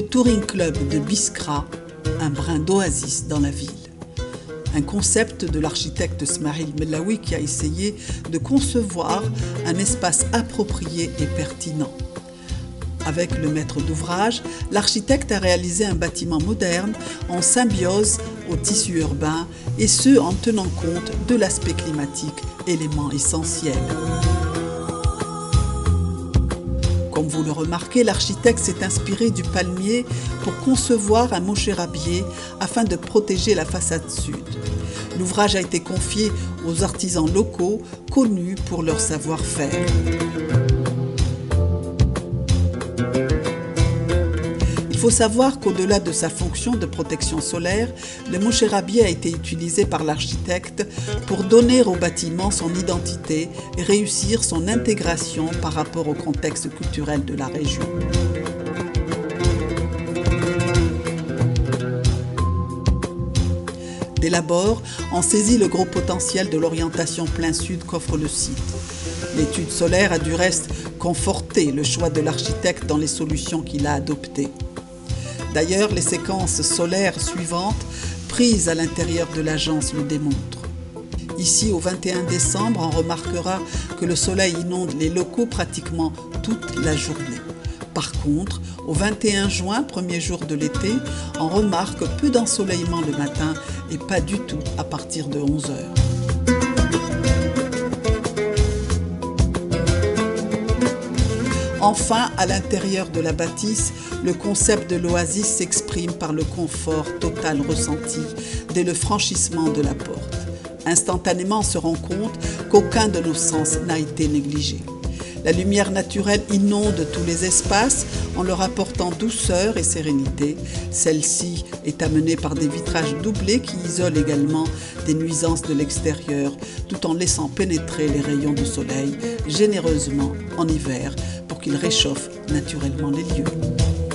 Touring Club de Biskra, un brin d'oasis dans la ville. Un concept de l'architecte Smail Melaoui qui a essayé de concevoir un espace approprié et pertinent. Avec le maître d'ouvrage, l'architecte a réalisé un bâtiment moderne en symbiose au tissu urbain et ce en tenant compte de l'aspect climatique, élément essentiel. Comme vous le remarquez, l'architecte s'est inspiré du palmier pour concevoir un mocherabier afin de protéger la façade sud. L'ouvrage a été confié aux artisans locaux connus pour leur savoir-faire. Il faut savoir qu'au-delà de sa fonction de protection solaire, le mocherabier a été utilisé par l'architecte pour donner au bâtiment son identité et réussir son intégration par rapport au contexte culturel de la région. Dès l'abord, on saisit le gros potentiel de l'orientation plein sud qu'offre le site. L'étude solaire a du reste conforté le choix de l'architecte dans les solutions qu'il a adoptées. D'ailleurs, les séquences solaires suivantes, prises à l'intérieur de l'agence, le démontrent. Ici, au 21 décembre, on remarquera que le soleil inonde les locaux pratiquement toute la journée. Par contre, au 21 juin, premier jour de l'été, on remarque peu d'ensoleillement le matin et pas du tout à partir de 11 heures. Enfin, à l'intérieur de la bâtisse, le concept de l'oasis s'exprime par le confort total ressenti dès le franchissement de la porte. Instantanément, on se rend compte qu'aucun de nos sens n'a été négligé. La lumière naturelle inonde tous les espaces en leur apportant douceur et sérénité. Celle-ci est amenée par des vitrages doublés qui isolent également des nuisances de l'extérieur tout en laissant pénétrer les rayons de soleil généreusement en hiver pour qu'ils réchauffent naturellement les lieux.